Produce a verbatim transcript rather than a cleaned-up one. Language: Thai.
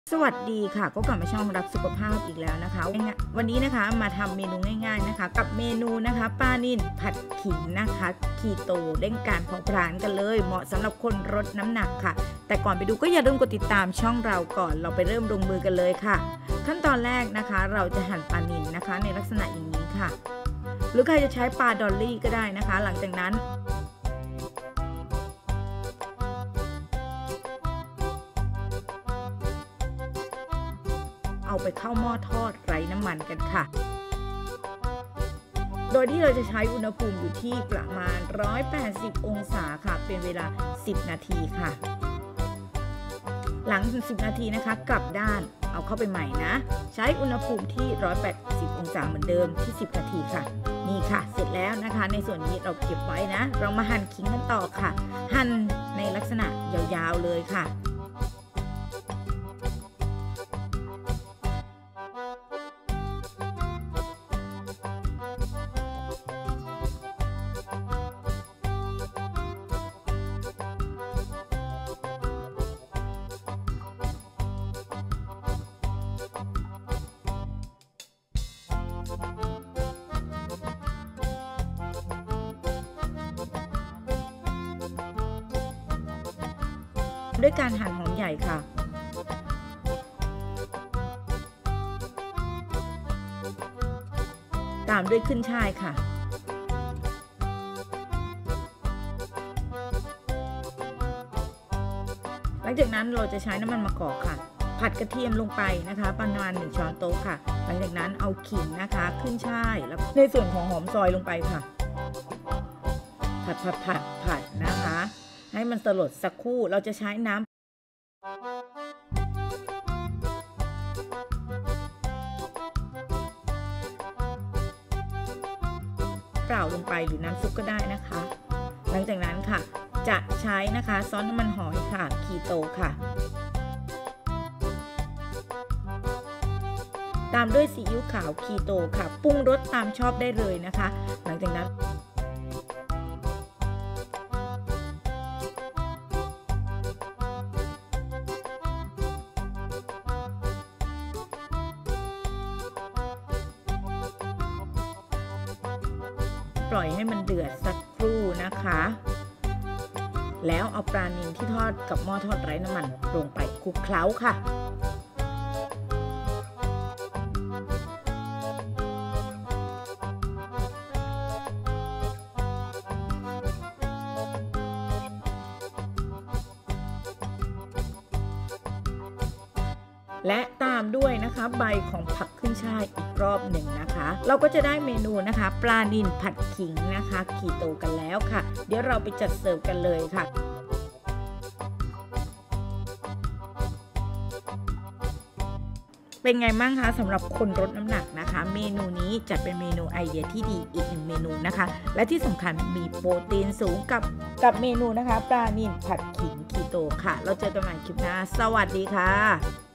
สวัสดีค่ะก็กลับมาช่องรักสุขภาพอีกแล้วนะคะวันนี้นะคะมาทำเมนูง่ายๆนะคะกับเมนูนะคะปลานิ่นผัดขิงนะคะคีโตเร่งการเผาผลาญกันเลยเหมาะสำหรับคนลดน้ำหนักค่ะแต่ก่อนไปดูก็อย่าลืมกดติดตามช่องเราก่อนเราไปเริ่มลงมือกันเลยค่ะขั้นตอนแรกนะคะเราจะหั่นปลานิ่นนะคะในลักษณะอย่างนี้ค่ะหรือใครจะใช้ปลาดอลลี่ก็ได้นะคะหลังจากนั้นเอาไปเข้าหม้อทอดไร้น้ำมันกันค่ะโดยที่เราจะใช้อุณหภูมิอยู่ที่ประมาณหนึ่งร้อยแปดสิบองศาค่ะเป็นเวลาสิบนาทีค่ะหลังสิบนาทีนะคะกลับด้านเอาเข้าไปใหม่นะใช้อุณหภูมิที่หนึ่งร้อยแปดสิบองศาเหมือนเดิมที่สิบนาทีค่ะนี่ค่ะเสร็จแล้วนะคะในส่วนนี้เราเก็บไว้นะเรามาหั่นขิงกันต่อค่ะหั่นในลักษณะยาวๆเลยค่ะด้วยการหั่นหอมใหญ่ค่ะตามด้วยขึ้นช่ายค่ะหลังจากนั้นเราจะใช้น้ำมันมะกอกค่ะผัดกระเทียมลงไปนะคะประมาณหนึ่งช้อนโต๊ะค่ะหลังจากนั้นเอาขิงนะคะขึ้นช่ายแล้วในส่วนของหอมซอยลงไปค่ะผัดผัดผัดผัดนะคะให้มันสลดสักครู่เราจะใช้น้ำเปล่าลงไปหรือน้ำซุปก็ได้นะคะหลังจากนั้นค่ะจะใช้นะคะซอสน้ำมันหอยค่ะคีโตค่ะตามด้วยซีอิ๊วขาวคีโตค่ะปรุงรสตามชอบได้เลยนะคะหลังจากนั้นปล่อยให้มันเดือดสักครู่นะคะแล้วเอาปลานิลที่ทอดกับหม้อทอดไร้น้ำมันลงไปคลุกเคล้าค่ะและตามด้วยนะคะใบของผักขึ้นช่ายอีกรอบหนึ่งนะคะเราก็จะได้เมนูนะคะปลานิลผัดขิงนะคะคีโตกันแล้วค่ะเดี๋ยวเราไปจัดเสิร์ฟกันเลยค่ะเป็นไงบ้างคะสำหรับคนลดน้ำหนักนะคะเมนูนี้จัดเป็นเมนูไอเดียที่ดีอีกหนึ่งเมนูนะคะและที่สำคัญมีโปรตีนสูงกับกับเมนูนะคะปลานิลผัดขิงคีโตค่ะเราเจอกันใหม่คลิปหน้าสวัสดีค่ะ